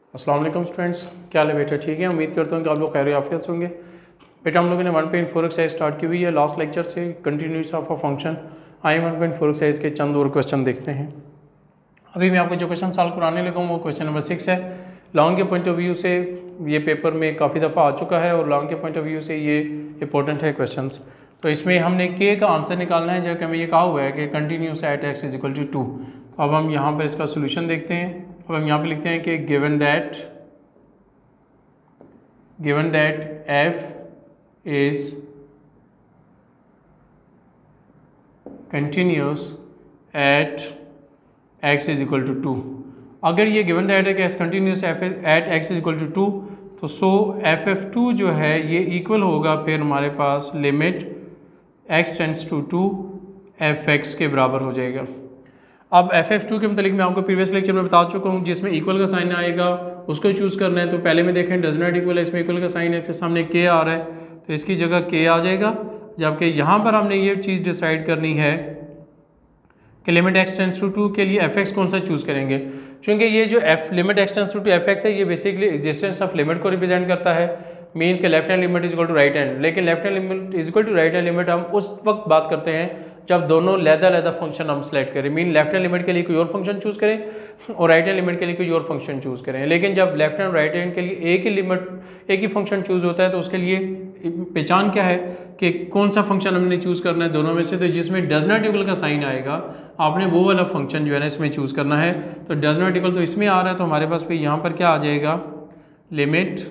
अस्सलाम वालेकुम स्टूडेंट्स, क्या हाल है बेटा? ठीक है, उम्मीद करता हूँ कि आप लोग खैर आफियत से होंगे। बेटा हम लोगों ने 1.4 एक्सरसाइज स्टार्ट की हुई है लास्ट लेक्चर से, कंटिन्यूस ऑफ अ फंक्शन। आइए 1.4 एक्सरसाइज के चंद और क्वेश्चन देखते हैं। अभी मैं आपको जो क्वेश्चन सॉल्व कराने लगा हूँ वो क्वेश्चन नंबर 6 है। लॉन्ग के पॉइंट ऑफ व्यू से ये पेपर में काफ़ी दफ़ा आ चुका है और लॉन्ग के पॉइंट ऑफ व्यू से ये इंपॉर्टेंट है क्वेश्चन। तो इसमें हमने के का आंसर निकालना है, जबकि हमें ये कहा हुआ है कि continuous at x is equal to 2। तो अब हम यहाँ पर इसका सोल्यूशन देखते हैं। अब हम यहाँ पर लिखते हैं कि given that f is continuous at x is equal to 2। अगर ये गिवन दैट है कि S continuous at x is equal to 2, तो सो ff2 जो है ये इक्वल होगा फिर हमारे पास limit x tends to 2 fx के बराबर हो जाएगा। अब ff2 के मतलब मैं आपको प्रीवियस लेक्चर में बता चुका हूँ, जिसमें इक्वल का साइन आएगा उसको चूज़ करना है। तो पहले में देखें डज नॉट इक्वल है, इसमें इक्वल का साइन है, सामने के आ रहा है तो इसकी जगह के आ जाएगा। जबकि यहाँ पर हमने ये चीज़ डिसाइड करनी है कि लिमिट एक्स टेंड्स टू 2 के लिए fx कौन सा चूज़ करेंगे, क्योंकि ये जो limit x tends to fx है ये बेसिकली एग्जिस्टेंस ऑफ लिमिट को रिप्रेजेंट करता है। मीन्स के left hand limit is equal to right hand, लेकिन left hand limit is equal to right hand limit हम उस वक्त बात करते हैं जब दोनों लहदा फंक्शन हम सेलेक्ट करें। मीन लेफ्ट हैंड लिमिट के लिए कोई और फंक्शन चूज़ करें और राइट हैंड लिमिट के लिए कोई और फंक्शन चूज़ करें। लेकिन जब लेफ्ट हैंड राइट हैंड के लिए एक ही फंक्शन चूज़ होता है तो उसके लिए पहचान क्या है कि कौन सा फंक्शन हमने चूज़ करना है दोनों में से। तो जिसमें डज नॉट इक्वल का साइन आएगा आपने वो वाला फंक्शन जो है ना इसमें चूज़ करना है। तो डज नॉट इक्वल तो इसमें आ रहा है, तो हमारे पास फिर यहाँ पर क्या आ जाएगा, लिमिट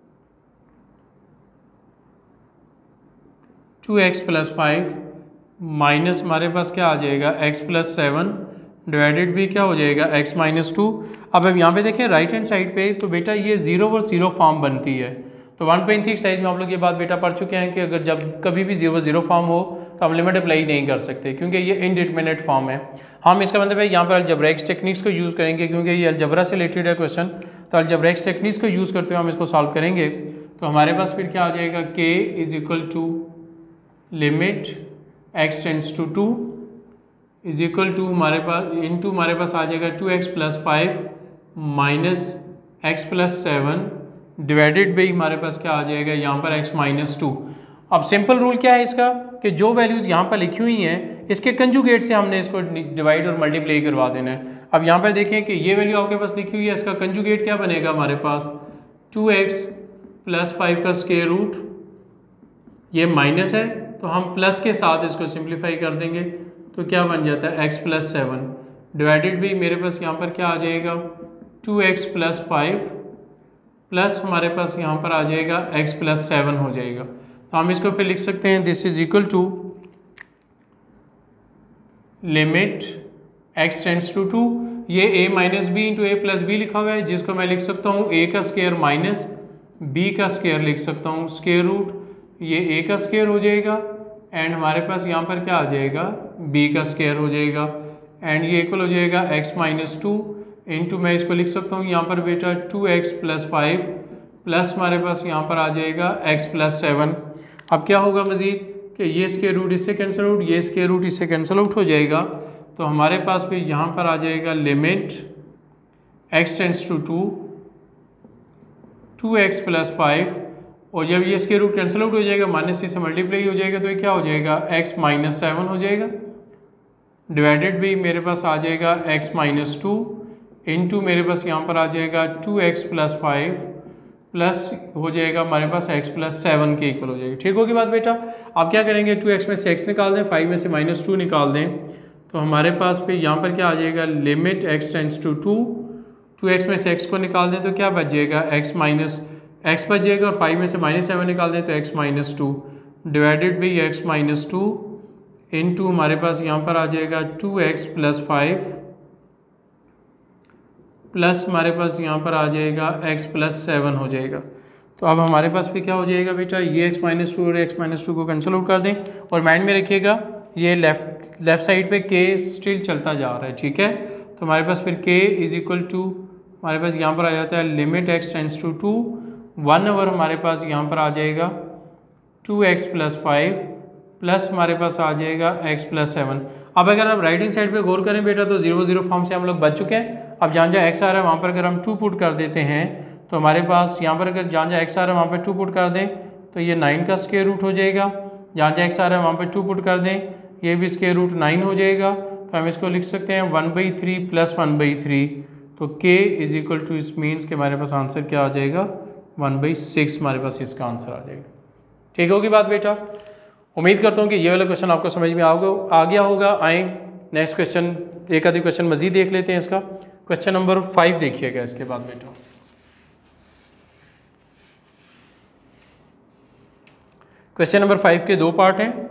2x + 5 माइनस हमारे पास क्या आ जाएगा x + 7 डिवाइडेड भी क्या हो जाएगा x - 2। अब यहाँ पे देखें राइट हैंड साइड पे, तो बेटा ये 0 और 0 फॉर्म बनती है। तो 1.3 साइज में आप लोग ये बात बेटा पढ़ चुके हैं कि अगर जब कभी भी 0 फॉर्म हो तो हम लिमिट अप्लाई नहीं कर सकते, क्योंकि ये इनडिटरमिनेट फॉर्म है। हम इसका मतलब है यहाँ पर अलजेब्रिक टेक्निक्स को यूज़ करेंगे, क्योंकि ये अलजबरा से रिलेटेड है क्वेश्चन। तो अलजेब्रिक टेक्निक्स को यूज़ करते हुए हम इसको सॉल्व करेंगे। तो हमारे पास फिर क्या आ जाएगा, k is equal to limit x tends to 2 is equal to हमारे पास आ जाएगा 2x + 5 minus x + 7 divided by हमारे पास क्या आ जाएगा यहाँ पर x - 2। अब सिंपल रूल क्या है इसका कि जो वैल्यूज़ यहाँ पर लिखी हुई हैं इसके कंजुगेट से हमने इसको डिवाइड और मल्टीप्लाई करवा देना है। अब यहाँ पर देखें कि ये वैल्यू आपके पास लिखी हुई है, इसका कंजुगेट क्या बनेगा हमारे पास 2x + 5 का स्क्वायर रूट, ये माइनस है तो हम प्लस के साथ इसको सिंप्लीफाई कर देंगे तो क्या बन जाता है x + 7 डिवाइडेड भी मेरे पास यहाँ पर क्या आ जाएगा 2x + 5 प्लस हमारे पास यहाँ पर आ जाएगा x + 7 हो जाएगा। तो हम इसको फिर लिख सकते हैं this is equal to limit x tends to 2, ये a - b × a + b लिखा हुआ है, जिसको मैं लिख सकता हूँ a का स्क्वायर माइनस b का स्क्वायर लिख सकता हूँ स्क्वायर रूट, ये a का स्क्वायर हो जाएगा एंड हमारे पास यहाँ पर क्या आ जाएगा b का स्क्वायर हो जाएगा एंड ये इक्वल हो जाएगा x - 2 इंटू मैं इसको लिख सकता हूँ यहाँ पर बेटा 2x + 5 प्लस हमारे पास यहाँ पर आ जाएगा x + 7। अब क्या होगा मज़ीद कि ये स्क्वायर रूट इससे कैंसिल आउट, ये स्क्वायर रूट इससे कैंसिल आउट हो जाएगा। तो हमारे पास भी यहाँ पर आ जाएगा limit x tends to 2 2x + 5, और जब ये स्क्वायर रूट कैंसिल आउट हो जाएगा माइनस से मल्टीप्लाई हो जाएगा तो ये क्या हो जाएगा x - 7 हो जाएगा डिवाइडेड भी मेरे पास आ जाएगा x - 2 इंटू मेरे पास यहाँ पर आ जाएगा 2x + 5 प्लस हो जाएगा हमारे पास x + 7 के इक्वल हो जाएगा। ठीक होगी बात बेटा? आप क्या करेंगे 2x में से x निकाल दें, 5 में से -2 निकाल दें, तो हमारे पास पे यहाँ पर क्या आ जाएगा limit x tends to 2, 2x में से x को निकाल दें तो क्या बच जाएगा x बच जाएगा, और 5 में से -7 निकाल दें तो x - 2 divided by x - 2 into हमारे पास यहाँ पर आ जाएगा 2x + 5 प्लस हमारे पास यहाँ पर आ जाएगा x + 7 हो जाएगा। तो अब हमारे पास भी क्या हो जाएगा बेटा, ये x - 2 और x - 2 को कैंसिल आउट कर दें, और माइंड में रखिएगा ये लेफ्ट साइड पे k स्टिल चलता जा रहा है। ठीक है, तो हमारे पास फिर k इज इक्वल टू हमारे पास यहाँ पर आ जाता है limit x tends to 2 1 over हमारे पास यहाँ पर आ जाएगा 2x + 5 प्लस हमारे पास आ जाएगा x + 7। अब अगर आप राइट हैंड साइड पे गौर करें बेटा तो 0 फॉर्म से हम लोग बच चुके हैं। अब जहाँ जहाँ एक्स आ रहा है वहाँ पर अगर हम 2 पुट कर देते हैं तो हमारे पास यहाँ पर अगर जहाँ जहाँ एक्स आ रहा है वहाँ पर 2 पुट कर दें तो ये 9 का स्क्वायर रूट हो जाएगा। जहाँ जहाँ एक्स आ रहा है वहाँ पर 2 पुट कर दें, ये भी स्क्वायर रूट 9 हो जाएगा। तो हम इसको लिख सकते हैं 1/3 + 1/3। तो k इज इक्वल टू, इस मीन्स के हमारे पास आंसर क्या आ जाएगा 1/6 हमारे पास इसका आंसर आ जाएगा। ठीक होगी बात बेटा। उम्मीद करता हूँ कि ये वाला क्वेश्चन आपको समझ में आ गया होगा। आए नेक्स्ट क्वेश्चन, एक आधी क्वेश्चन मजीद देख लेते हैं इसका। क्वेश्चन नंबर 5 देखिएगा इसके बाद बेटा। क्वेश्चन नंबर 5 के 2 पार्ट हैं।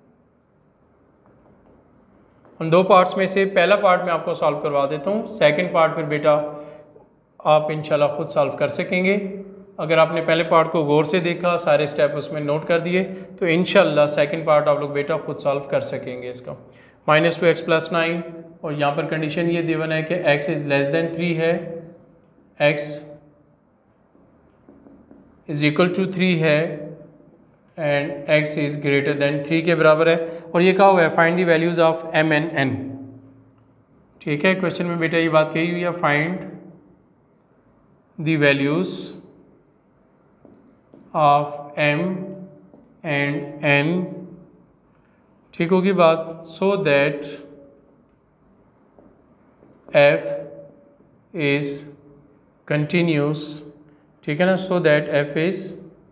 उन 2 पार्ट्स में से पहला पार्ट मैं आपको सॉल्व करवा देता हूँ, सेकंड पार्ट फिर बेटा आप इंशाल्लाह खुद सॉल्व कर सकेंगे। अगर आपने पहले पार्ट को गौर से देखा, सारे स्टेप उसमें नोट कर दिए, तो इंशाल्लाह सेकंड पार्ट आप लोग बेटा खुद सॉल्व कर सकेंगे इसका। -2x + 9 और यहाँ पर कंडीशन ये गिवन है कि x इज़ लेस देन 3 है, x इज़ इक्वल टू 3 है and x is greater than 3 के बराबर है। और ये कहा हुआ है find the values of m and n। ठीक है, क्वेश्चन में बेटा ये बात कही हुई है, find the values of m and n। ठीक होगी बात। So that f is continuous. ठीक है ना, so that f is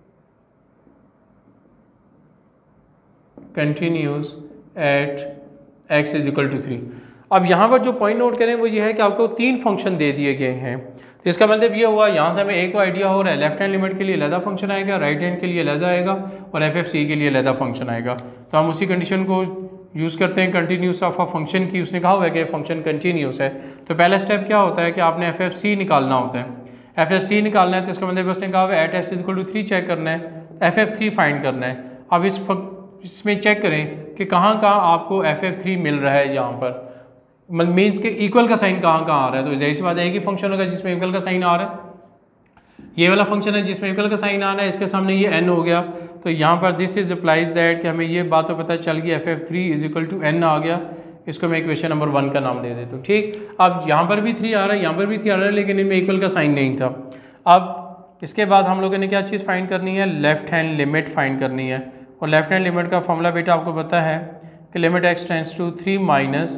continuous at x is equal to 3। अब यहाँ पर जो पॉइंट नोट करें वो ये है कि आपको 3 फंक्शन दे दिए गए हैं। तो इसका मतलब ये हुआ, यहाँ से हमें एक तो आइडिया हो रहा है लेफ्ट हैंड लिमिट के लिए अलहदा फंक्शन आएगा, राइट हैंड के लिए अलहदा आएगा और FFC के लिए अलहदा फंक्शन आएगा। तो हम उसी कंडीशन को यूज़ करते हैं कंटिन्यूस ऑफ अ फंक्शन की। उसने कहा हुआ है कि फंक्शन कंटिन्यूस है, तो पहला स्टेप क्या होता है कि आपने FFC निकालना होता है। FFC निकालना है तो इसका मतलब उसने कहा हुआ है at x is equal to 3 check करना है, FF3 फाइंड करना है। अब इसमें चेक करें कि कहाँ कहाँ आपको FF3 मिल रहा है। यहाँ पर मीन्स के इक्वल का साइन कहाँ कहाँ आ रहा है, तो जैसी बात है कि फंक्शन होगा जिसमें इक्वल का साइन आ रहा है। ये वाला फंक्शन है जिसमें इक्वल का साइन आ रहा है, इसके सामने ये n हो गया। तो यहाँ पर दिस इज अप्लाइज दैट कि हमें ये बात तो पता चल गई FF3 is equal to n आ गया। इसको मैं इक्वेशन नंबर 1 का नाम दे देता हूँ। ठीक, अब यहाँ पर भी 3 आ रहा है, यहाँ पर भी 3 आ रहा है, लेकिन इनमें इक्वल का साइन नहीं था। अब इसके बाद हम लोगों ने क्या चीज़ फाइंड करनी है, लेफ्ट हैंड लिमिट फाइंड करनी है। और लेफ्ट हैंड लिमिट का फॉर्मूला बेटा आपको पता है कि limit x tends to 3 minus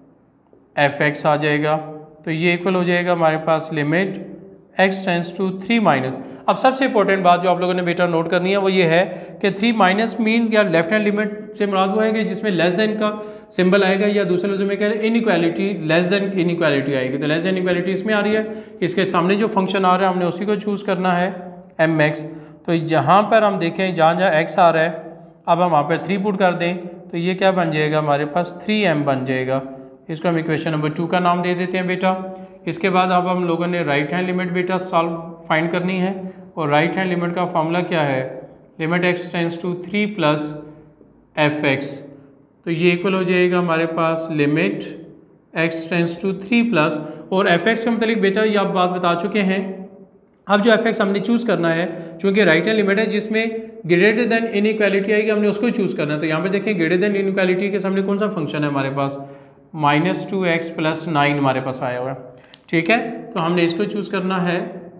fx आ जाएगा। तो ये इक्वल हो जाएगा हमारे पास limit x tends to 3 minus. अब सबसे इंपॉर्टेंट बात जो आप लोगों ने बेटा नोट करनी है वो ये है कि 3 माइनस मीन्स या लेफ्ट हैंड लिमिट से मुराद हुआ है कि जिसमें लेस देन का सिंबल आएगा, या दूसरे लफ्ज़ों में क्या है इनइक्वालिटी, लेस देन इनइक्वालिटी आएगी। तो लेस देन इनइक्वालिटी इसमें आ रही है, इसके सामने जो फंक्शन आ रहा है हमने उसी को चूज़ करना है mx। तो जहाँ पर हम देखें जहाँ जहाँ x आ रहा है, अब हम वहाँ पर 3 पुट कर दें तो ये क्या बन जाएगा हमारे पास 3m बन जाएगा। इसको हम इक्वेशन नंबर 2 का नाम दे देते हैं बेटा। इसके बाद अब हम लोगों ने राइट हैंड लिमिट बेटा सॉल्व फाइंड करनी है। और राइट हैंड लिमिट का फॉर्मूला क्या है, limit x tends to 3 plus fx। तो ये इक्वल हो जाएगा हमारे पास limit x tends to 3 plus, और fx के मतलब बेटा ये आप बात बता चुके हैं। अब जो fx हमने चूज़ करना है, चूँकि राइट हैंड लिमिट है जिसमें ग्रेटर देन इनइक्वालिटी आएगी, हमने उसको चूज़ करना है। तो यहाँ पे देखें ग्रेटर देन इनइक्वालिटी के सामने कौन सा फंक्शन है हमारे पास, -2x + 9 हमारे पास आया हुआ है। ठीक है, तो हमने इसको चूज़ करना है।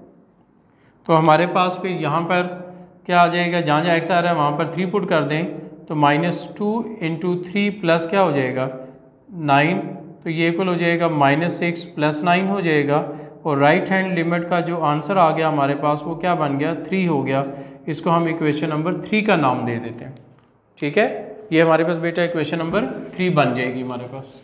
तो हमारे पास फिर यहाँ पर क्या आ जाएगा, जहाँ जहाँ x आ रहा है वहाँ पर 3 पुट कर दें तो -2 × 3 प्लस क्या हो जाएगा 9। तो ये इक्वल हो जाएगा -6 + 9 हो जाएगा। और राइट हैंड लिमिट का जो आंसर आ गया हमारे पास वो क्या बन गया 3 हो गया। इसको हम इक्वेशन नंबर 3 का नाम दे देते हैं। ठीक है, ये हमारे पास बेटा इक्वेशन नंबर 3 बन जाएगी हमारे पास।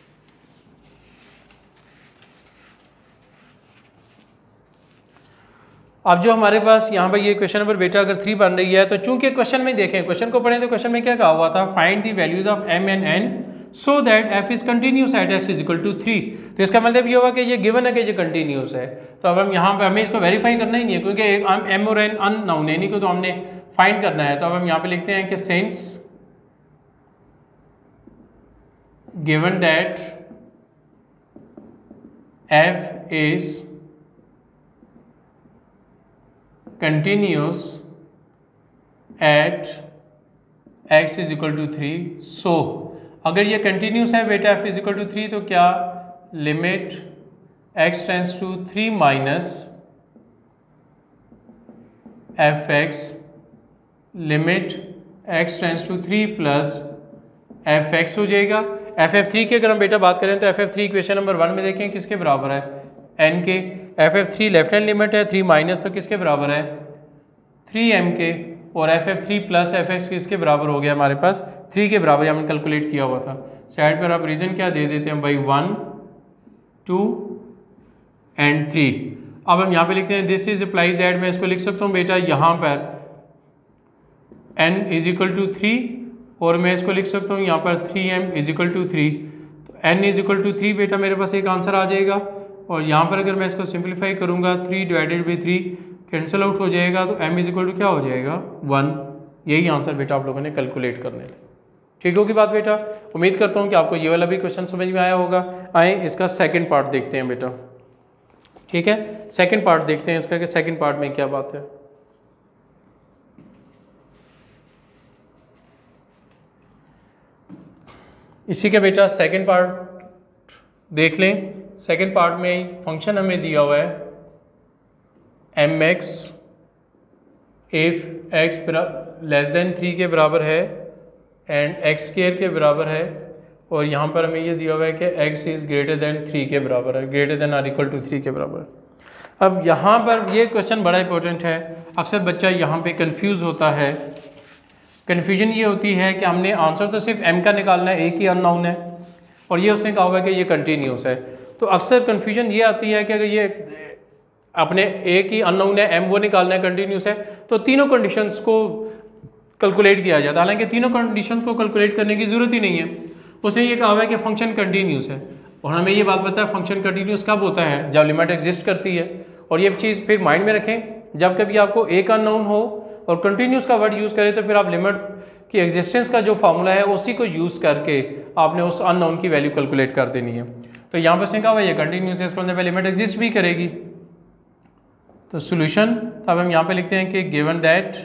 अब जो हमारे पास यहाँ पर ये क्वेश्चन नंबर बेटा अगर 3 बन रही है, तो चूंकि क्वेश्चन में देखें, क्वेश्चन को पढ़ें तो क्वेश्चन में क्या कहा हुआ था, find the values of m and n so that f is continuous at x is equal to 3। तो इसका मतलब ये हुआ कि ये गिवन है कि ये कंटिन्यूस है। तो अब हम यहाँ पे हमें इसको वेरीफाई करना ही नहीं है, क्योंकि m और n अननोन है, इन्हीं को तो हमने फाइंड करना है। तो अब हम यहाँ पे लिखते हैं कि since given that f is continuous at x is equal to 3। So अगर ये कंटिन्यूस है बेटा f इज इक्वल टू 3, तो क्या limit x tends to 3 minus F X limit x tends to 3 plus F X हो जाएगा। FF3 की अगर हम बेटा बात करें तो FF3 इक्वेशन नंबर 1 में देखें किसके बराबर है, n के। FF3 लेफ्ट हैंड लिमिट है 3 माइनस तो किसके बराबर है 3m के, और FF3 प्लस FX किसके बराबर हो गया हमारे पास 3 के बराबर, हमने कैलकुलेट किया हुआ था। साइड पर आप रीज़न क्या दे देते हैं भाई 1 2 एंड 3। अब हम यहाँ पे लिखते हैं दिस इज अप्लाइज दैट, मैं इसको लिख सकता हूँ बेटा यहाँ पर n इज इक्वल टू 3 और मैं इसको लिख सकता हूँ यहाँ पर 3m इज इक्वल टू 3, तो n इज इक्वल टू 3 बेटा मेरे पास एक आंसर आ जाएगा। और यहाँ पर अगर मैं इसको सिंप्लीफाई करूँगा 3 डिवाइडेड बाई 3 कैंसिल आउट हो जाएगा, तो m इज इक्वल टू क्या हो जाएगा 1। यही आंसर बेटा आप लोगों ने कैलकुलेट करने थे। ठीक होगी बात बेटा। उम्मीद करता हूँ कि आपको ये वाला भी क्वेश्चन समझ में आया होगा। आए इसका सेकेंड पार्ट देखते हैं बेटा। ठीक है, सेकेंड पार्ट देखते हैं इसका कि सेकेंड पार्ट में क्या बात है। इसी का बेटा सेकंड पार्ट देख लें। सेकंड पार्ट में फंक्शन हमें दिया हुआ है mx if x less than 3 के बराबर है एंड x स्क्वायर के बराबर है, और यहाँ पर हमें ये दिया हुआ है कि x इज़ ग्रेटर देन 3 के बराबर है, greater than or equal to 3 के बराबर। अब यहाँ पर ये क्वेश्चन बड़ा इंपॉर्टेंट है। अक्सर बच्चा यहाँ पे कंफ्यूज होता है। कन्फ्यूजन ये होती है कि हमने आंसर तो सिर्फ m का निकालना है, एक ही अननोन है, और ये उसने कहा हुआ है कि ये कंटिन्यूस है। तो अक्सर कन्फ्यूजन ये आती है कि अगर ये अपने एक ही अननोन है m वो निकालना है, कंटिन्यूस है, तो तीनों कंडीशंस को कैलकुलेट किया जाता है। हालांकि तीनों कंडीशंस को कैलकुलेट करने की ज़रूरत ही नहीं है। उसने ये कहा हुआ है कि फंक्शन कंटिन्यूस है, और हमें ये बात पता है फंक्शन कंटिन्यूस कब होता है, जब लिमिट एग्जिस्ट करती है। और ये चीज़ फिर माइंड में रखें, जब कभी आपको एक अननोन हो और कंटिन्यूस का वर्ड यूज़ करें तो फिर आप लिमिट की एग्जिस्टेंस का जो फार्मूला है उसी को यूज़ करके आपने उस अननोन की वैल्यू कैलकुलेट कर देनी है। तो यहाँ पर उसने कहा हुआ ये कंटिन्यूस है, इसके अंदर लिमिट एग्जिस्ट भी करेगी। तो सोल्यूशन तब हम यहाँ पे लिखते हैं कि गिवन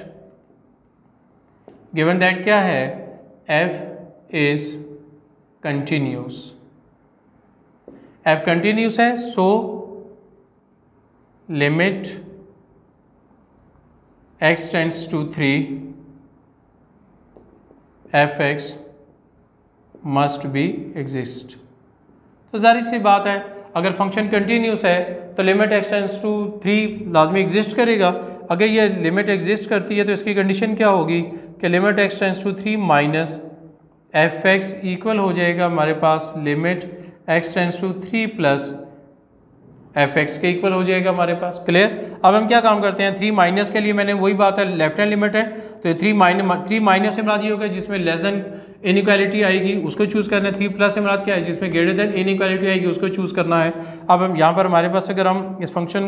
दैट क्या है, f is continuous, f continuous है, so limit x tends to 3 fx must be exist. तो जाहिर सी बात है अगर फंक्शन कंटिन्यूस है तो लिमिट x टेंड्स टू 3 लाजमी एग्जिस्ट करेगा। अगर ये लिमिट एग्जिस्ट करती है तो इसकी कंडीशन क्या होगी कि limit x tends to 3 minus fx equal हो जाएगा हमारे पास limit x tends to 3 plus fx के इक्वल हो जाएगा हमारे पास। क्लियर। अब हम क्या काम करते हैं, 3 माइनस के लिए मैंने वही बात है, लेफ्ट हैंड लिमिट है तो 3 माइनस से मुराद ये होगा जिसमें लेस देन इनइक्वालिटी आएगी उसको चूज़ करना है। 3 प्लस से मुराद क्या है, जिसमें ग्रेटर देन इनइक्वालिटी आएगी उसको चूज़ करना है। अब हम यहाँ पर हमारे पास अगर हम इस फंक्शन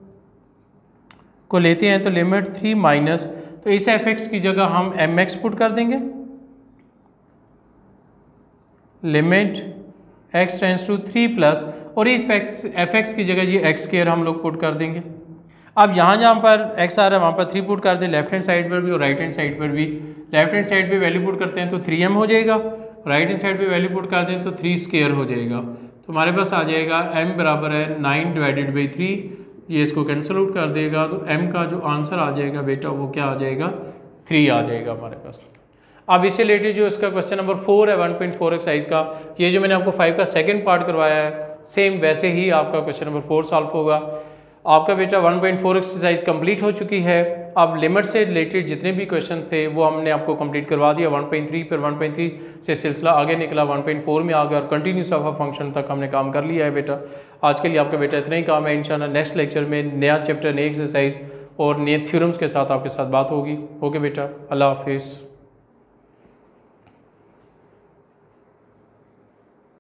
को लेते हैं तो लिमिट 3 माइनस, तो इस fx की जगह हम mx पुट कर देंगे, limit x tends to 3 plus, और fx की जगह ये x स्क्वायर हम लोग पुट कर देंगे। अब जहाँ पर x आ रहा है वहाँ पर 3 पुट कर दें, लेफ्ट हैंड साइड पर भी और राइट हैंड साइड पर भी। लेफ्ट हैंड साइड पे वैल्यू पुट करते हैं तो 3m हो जाएगा, राइट हैंड साइड पे वैल्यू पुट कर दें तो 3 स्क्वायर हो जाएगा। तो हमारे पास आ जाएगा m बराबर है 9 डिवाइडेड बाई 3, ये इसको कैंसिल आउट कर देगा, तो m का जो आंसर आ जाएगा बेटा वो क्या आ जाएगा 3 आ जाएगा हमारे पास। अब इससे रिलेटेड जो इसका क्वेश्चन नंबर 4 है 1.4 एक्सरसाइज का, ये जो मैंने आपको 5 का सेकंड पार्ट करवाया है सेम वैसे ही आपका क्वेश्चन नंबर 4 सॉल्व होगा। आपका बेटा 1.4 एक्सरसाइज कंप्लीट हो चुकी है। अब लिमिट से रिलेटेड जितने भी क्वेश्चन थे वो हमने आपको कंप्लीट करवा दिया। 1.3 फिर 1.3 से सिलसिला आगे निकला, 1.4 में आ गया और कंटिन्यूस ऑफ फंक्शन तक हमने काम कर लिया है बेटा। आज के लिए आपका बेटा इतना ही काम है। इंशाल्लाह नेक्स्ट लेक्चर में नया चैप्टर, नई एक्सरसाइज और नए थ्योरम्स के साथ आपके साथ बात होगी। ओके बेटा, अल्लाह हाफिज़।